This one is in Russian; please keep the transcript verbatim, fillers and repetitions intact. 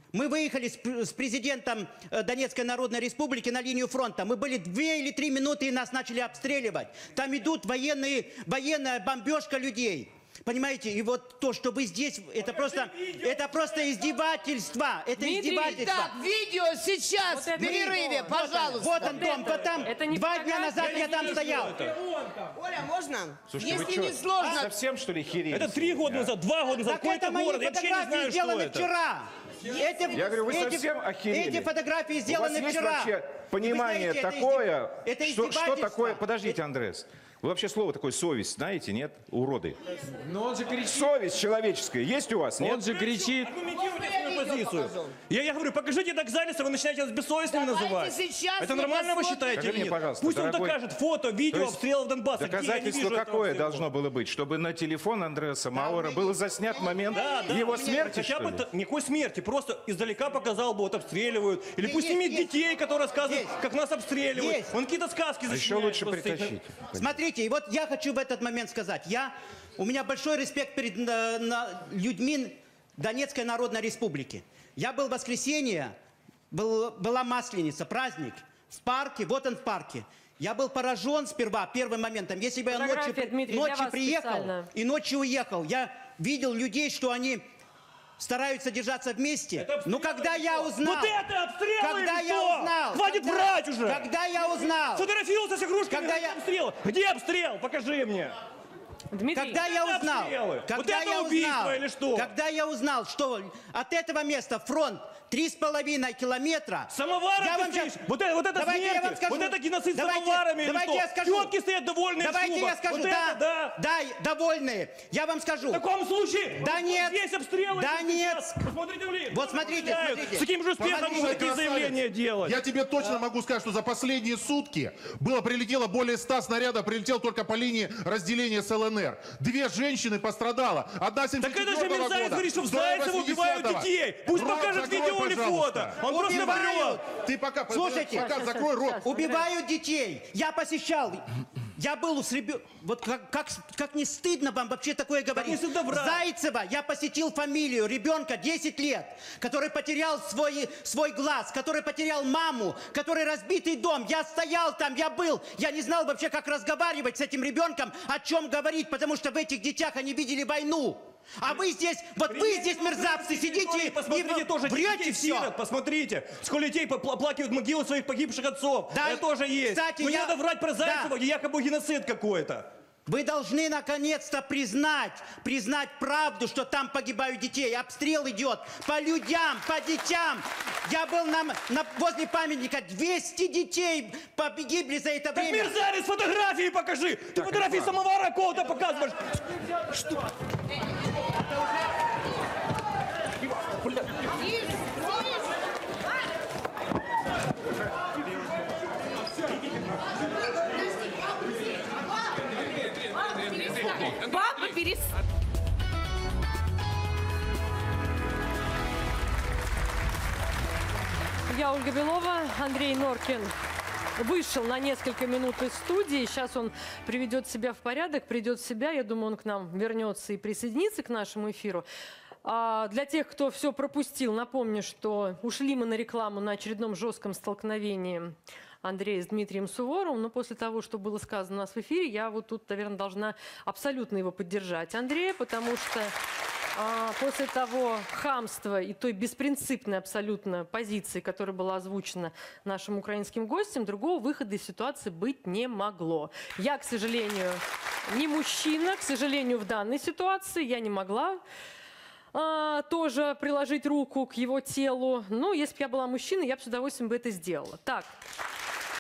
Мы выехали с, с президентом Донецкой Народной Республики на линию фронта. Мы были две или три минуты, и нас начали обстреливать. Там идут военные, военная бомбежка людей. Понимаете, и вот то, что вы здесь, это просто, это просто издевательство. Это Дмитрий, издевательство. Так, видео сейчас, вот в перерыве, вот пожалуйста. Вот он, дом, вот там, это не два дня назад я, я там стоял. Оля, можно? Слушайте, Если вы не что, сложно... совсем, что ли, херели? Это три года назад, два года назад, Так какой-то это мои город, я вообще не фотографии знаю, что сделаны это. вчера. Эти, Я говорю, вы эти, совсем охерели. Эти фотографии сделаны У вас есть вчера. вообще понимание Вы знаете, такое, это, что, что такое... это... Подождите, Андрес. Вы вообще слово такое совесть знаете, нет? Уроды. Но он же кричит. Совесть человеческая есть у вас, нет? Он же кричит. Аргументируйте свою позицию. Я, я говорю, покажите доказательства, вы начинаете нас бессовестными Давайте называть. сейчас Это мы нормально вы посмотрим. считаете Скажи или мне, нет? пожалуйста, Пусть он дорогой- докажет фото, видео То есть обстрелов Донбасса. Где? Я не Доказательство вижу этого какое обстрела. должно было быть? Чтобы на телефон Андреаса Мауэра был заснят момент Да, да, его у меня смерти, хотя что бы ли? т- никакой смерти, просто издалека показал бы, вот обстреливают. Или пусть есть, имеет есть. детей, которые рассказывают, Есть. как нас обстреливают. Есть. Он какие-то сказки А еще сочиняет лучше просто этим. притащить. Смотрите, и вот я хочу в этот момент сказать. Я, у меня большой респект перед на, на людьми Донецкой Народной Республики. Я был в воскресенье, был, была Масленица, праздник в парке, вот он в парке. Я был поражен сперва первым моментом. Если бы я Фотография, ночью, Дмитрий, для ночью вас приехал специально. и ночью уехал, я видел людей, что они стараются держаться вместе. Это Но когда я узнал... Вот это обстрелы Когда или я что? узнал... Хватит когда- врать уже! Когда я узнал... Фотографировался с игрушками, Когда где я- обстрел? Где обстрел? Покажи мне. Дмитрий, Когда я это узнал, обстрелы? когда Вот это я убийство узнал, или что? когда я узнал, что от этого места фронт три с половиной километра. Самоваром я ты вам стоишь? щас- Вот это, вот это Давайте я смерти, вам скажу. вот это геноцид Давайте- самоварами давайте или я что? скажу. Тетки стоят довольные Давайте в шубах. я скажу, вот да, это, да. да, довольные. Я вам скажу. В таком случае, Да вот нет. здесь обстрелы. Да вот нет. сейчас. Посмотрите, блин. Вот смотрите, Стреляют. смотрите. С таким же успехом Посмотрите, можно такие красавец. заявления делать. Я тебе точно могу сказать, что за последние сутки было прилетело более ста снарядов, прилетел только по линии разделения с ЛНР. Две женщины пострадало. Одна Так это же семьдесят четвёртого мерзавец года, говорит, что в вторая Зайцево убивают восьмидесятого. детей. Пусть Рот покажет закрой, видео или пожалуйста. фото. Он просто Убивают. врет. Ты пока, Слушайте, пока сейчас, закрой сейчас, рот. сейчас. Убивают детей. Я посещал. Я был с ребенком. Вот как, как, как не стыдно вам вообще такое говорить? не стыдно врать. Зайцева я посетил фамилию ребенка десять лет, который потерял свой, свой глаз, который потерял маму, который разбитый дом. Я стоял там, я был. Я не знал вообще, как разговаривать с этим ребенком, о чем говорить, потому что в этих детях они видели войну. А вы здесь, вот вы здесь, мерзавцы, сидите Посмотрите и тоже врете детей все. сирот, посмотрите. Сколько детей попла- оплакивают могилы своих погибших отцов. Да, Это тоже есть. кстати, Но не я- надо врать про Зайцева, Да. якобы геноцид какой-то. Вы должны наконец-то признать, признать правду, что там погибают детей. Обстрел идет по людям, по детям. Я был на, на, возле памятника, двести детей погибли за это Так время. мерзавец, фотографии покажи! Ты фотографии самовара какого-то показываешь! Папа, перес... я Ольга Белова, Андрей Норкин вышел на несколько минут из студии. Сейчас он приведет себя в порядок, придет в себя. Я думаю, он к нам вернется и присоединится к нашему эфиру. А для тех, кто все пропустил, напомню, что ушли мы на рекламу на очередном жестком столкновении Андрея с Дмитрием Суворовым. Но после того, что было сказано у нас в эфире, я вот тут, наверное, должна абсолютно его поддержать, Андрея, потому что а, после того хамства и той беспринципной абсолютно позиции, которая была озвучена нашим украинским гостем, другого выхода из ситуации быть не могло. Я, к сожалению, не мужчина, к сожалению, в данной ситуации я не могла а, тоже приложить руку к его телу. Ну, если бы я была мужчиной, я бы с удовольствием бы это сделала. Так.